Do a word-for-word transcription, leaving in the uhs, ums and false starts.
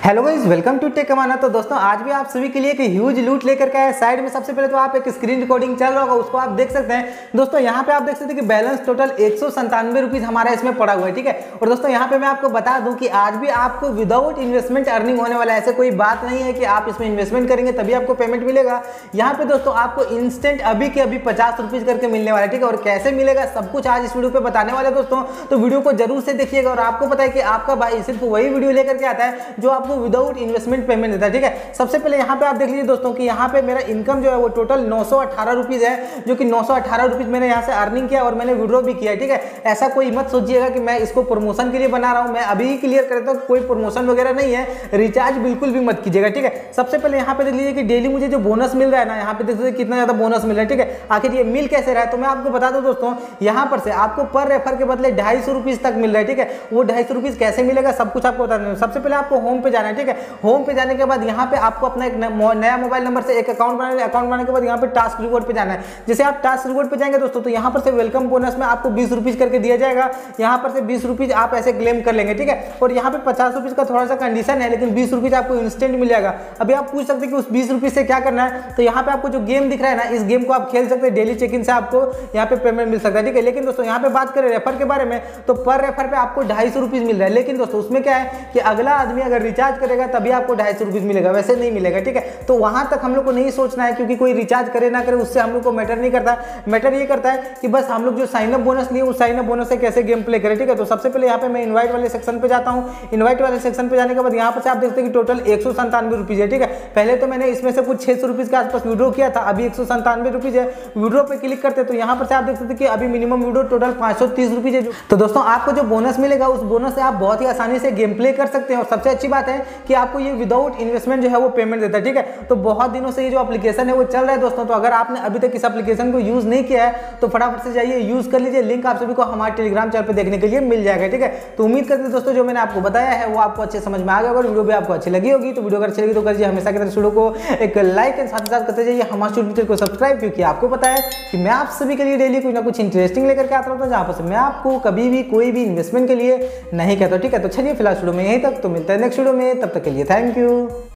Hello guys, welcome to tech कमाना। तो दोस्तों आज भी आप सभी के लिए एक ह्यूज लूट लेकर के आए। साइड में सबसे पहले तो आप एक स्क्रीन रिकॉर्डिंग चल रहा होगा, उसको आप देख सकते हैं। दोस्तों यहाँ पे आप देख सकते हैं कि बैलेंस टोटल एक सौ संतानवे रुपीज हमारा इसमें पड़ा हुआ है, ठीक है। और दोस्तों यहाँ पे मैं आपको बता दूं कि आज भी आपको विदाउट इन्वेस्टमेंट अर्निंग होने वाला है। ऐसे कोई बात नहीं है कि आप इसमें इन्वेस्टमेंट करेंगे तभी आपको पेमेंट मिलेगा। यहाँ पे दोस्तों आपको इंस्टेंट अभी के अभी पचास रुपीज करके मिलने वाला है, ठीक है। और कैसे मिलेगा सब कुछ आज इस वीडियो पे बताने वाले दोस्तों, तो वीडियो को जरूर से देखिएगा। और आपको पता है कि आपका भाई सिर्फ वही वीडियो लेकर के आता है जो आपको विदाउट इन्वेस्टमेंट पेमेंट देता है, ठीक है। सबसे पहले यहाँ पे आप देख लीजिए दोस्तों कि यहाँ पे मेरा इनकम जो है वो टोटल नौ सौ अठारह रुपीज है, जो कि नौ सौ अठारह रुपीज मैंने यहाँ से अर्निंग किया और मैंने विड्रॉ भी किया है, ठीक है। ऐसा कोई मत सोचिएगा कि मैं इसको प्रमोशन के लिए बना रहा हूँ। मैं अभी ही क्लियर कर देता हूँ, कोई प्रमोशन वगैरह नहीं है। रिचार्ज बिल्कुल भी मत कीजिएगा, ठीक है। सबसे पहले यहाँ पे देख लीजिए कि डेली मुझे जो बोनस मिल रहा है ना, यहाँ पे देख लीजिए कितना ज्यादा बोनस मिल रहा है, ठीक है। आखिर ये मिल कैसे रहा है तो मैं आपको बता दूं दोस्तों, यहाँ पर से आपको पर रेफर के बदले ढाई सौ रुपीज तक मिल रहा है, ठीक है। वो ढाई सौ रुपीज कैसे मिलेगा सब कुछ आपको बता दूं। सबसे पहले आपको होम पे जाना है, ठीक है। होम पे जाने के बाद यहाँ पे आपको अपना एक नया मोबाइल नंबर से एक अकाउंट बनाना है। अकाउंट बनाने के बाद यहाँ पे टास्क रिवॉर्ड पे जाना है। जैसे आप टास्क रिवॉर्ड पे जाएंगे दोस्तों, तो यहाँ पर से वेलकम बोनस में आपको बीस रुपीज करके दिया जाएगा। यहाँ पर से बीस रुपीज आप ऐसे क्लेम कर लेंगे, ठीक है। और यहाँ पे पचास रुपीज का थोड़ा सा कंडीशन है, लेकिन बीस रुपीज आपको इंस्टेंट मिल जाएगा। अभी आप पूछ सकते हैं कि उस बीस रुपीज से क्या करना है, तो यहाँ पे आपको जो गेम दिख रहा है ना, इस गेम को आप खेल सकते हैं। डेली चेक इन से आपको यहाँ पे पेमेंट मिल सकता है, ठीक है। लेकिन दोस्तों यहाँ पे बात करें रेफर के बारे में, तो पर रेफर पे आपको ढाई सौ रुपीज मिल रहा है। लेकिन दोस्तों उसमें क्या है कि अगला आदमी अगर रिचार्ज करेगा तभी आपको ढाई सौ रुपीज मिलेगा, वैसे नहीं मिलेगा, ठीक है। तो वहां तक हम लोग को नहीं सोचना है, क्योंकि कोई रिचार्ज करे ना करे उससे हम लोग को मैटर नहीं करता। मैटर ये करता है कि बस हम लोग जो साइन अप बोनस लिए उस साइन अप बोनस से कैसे गेम प्ले करें, ठीक है। तो सबसे पहले यहाँ पे मैं इनवाइट वाले सेक्शन पे जाता हूँ। इनवाइट वाले सेक्शन पे जाने के बाद यहाँ पर से आप देखते हैं कि टोटल एक सौ संतानवे रुपीज है, ठीक है। पहले तो मैंने इसमें से कुछ छह सौ रुपीज के आसपास विड्रॉ किया था, अभी एक सौ संतानवे रुपीज है। विड्रॉ पे क्लिक करते तो यहाँ पर से आप देख सकते हैं कि अभी मिनिमम विड्रॉ टोटल पाँच सौ तीस रुपीज है। तो दोस्तों आपको जो बोनस मिलेगा उस बोनस से आप बहुत ही आसानी से गेम प्ले कर सकते हैं। और सबसे अच्छी बात है कि आपको ये विदाउट इन्वेस्टमेंट जो है वो पेमेंट देता है, ठीक है। तो बहुत दिनों से ये जो एप्लीकेशन है वो चल रहा है दोस्तों। तो अगर आपने अभी तक इस एप्लीकेशन को यूज नहीं किया है तो फटाफट से जाइए यूज कर लीजिए। लिंक आप सभी को हमारे टेलीग्राम चैनल पे देखने के लिए मिल जाएगा, ठीक है। तो उम्मीद करते हैं दोस्तों जो मैंने आपको बताया है वो आपको अच्छे समझ में आ गया। अगर वीडियो भी आपको अच्छी लगी होगी तो वीडियो अगर अच्छी लगी तो करिए हमेशा की तरह वीडियो को एक लाइक एंड साथ ही साथ करते जाइए हमारे चैनल को सब्सक्राइब, क्योंकि आपको पता है कि मैं आप सभी के लिए डेली कुछ ना कुछ इंटरेस्टिंग लेकर के आता हूं, जहां पर मैं आपको कभी भी कोई भी इन्वेस्टमेंट के लिए नहीं कहता, ठीक है। तो चलिए फिलहाल वीडियो में यहीं तक, तो मिलता है नेक्स्ट वीडियो में, तब तक के लिए थैंक यू।